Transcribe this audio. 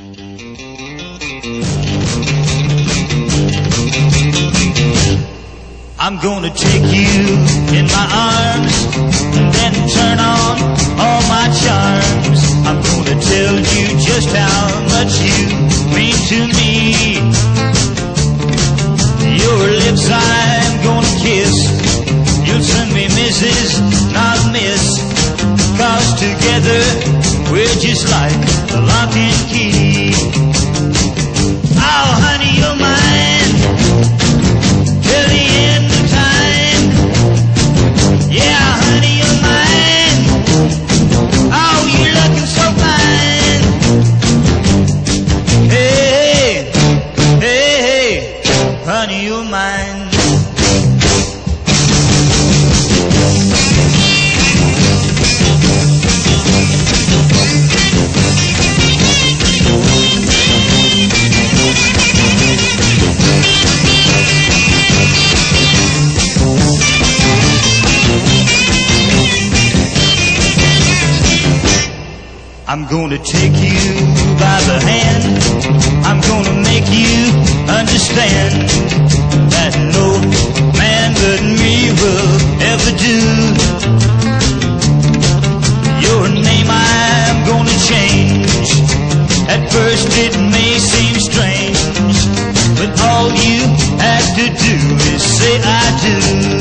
I'm gonna take you in my arms, then turn on all my charms. I'm gonna tell you just how much you mean to me. Your lips I'm gonna kiss. You'll send me Mrs., not Miss. 'Cause together we're just like the lock and key. Oh, honey, you're mine till the end of time. Yeah, honey, you're mine. Oh, you're looking so fine. Hey, hey, hey, honey, you're mine. I'm gonna take you by the hand. I'm gonna make you understand that no man but me will ever do. Your name I'm gonna change. At first it may seem strange, but all you have to do is say I do.